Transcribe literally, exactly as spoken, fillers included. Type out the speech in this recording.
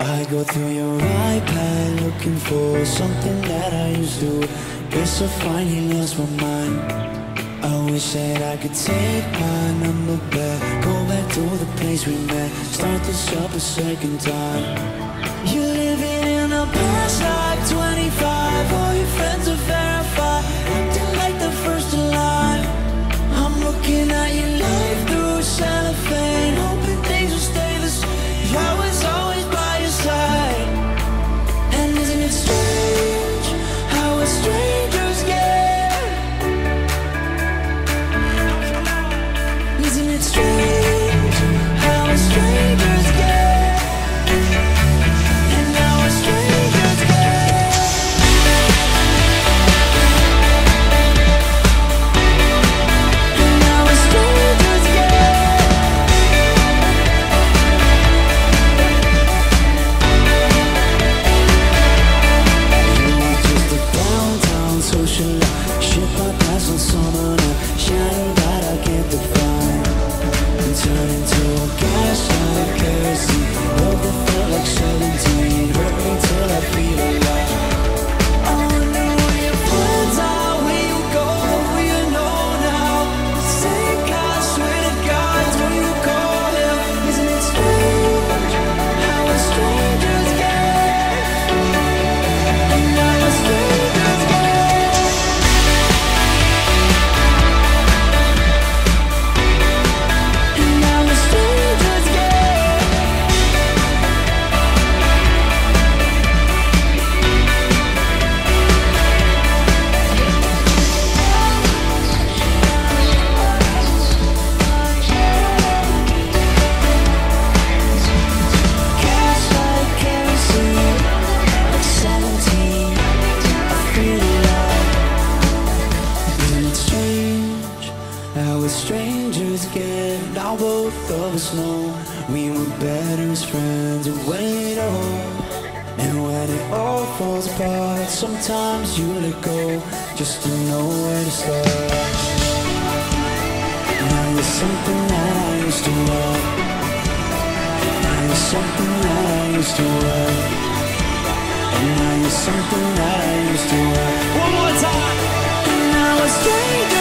I go through your iPad looking for something that I used to. Guess I finally lost my mind. I wish that I could take my number back, go back to the place we met, start this up a second time. You're living in the past like twenty-five. All your friends are verified, acting like the first in line. I'm looking at your life through cellophane, hoping things will stay the same. I was always by your side. And isn't it strange how a strangers get? Isn't it strange how a strangers get? And now a strangers get. And now a strangers get. You are just a downtown socialite, shit I pass on summer night, shadow that I can't define. Turn into a gaslight kerosene. Love that felt like seventeen, hurt me till I feel alive. I wonder where your friends are, where you go, where you know now. Same guy, swear to God, where you call him. Isn't it strange how a strangers get? And now a strangers get. And now a strangers get. Gaslight kerosene, like seventeen, I feel alive. Isn't it strange how as strangers get? Now both of us know we were better as friends when it all. And when it all falls apart, sometimes you let go just to know where to start. Now you're something that I used to love. Now you're something that I used to love. And now you're something that I used to love. One more time. And now a stranger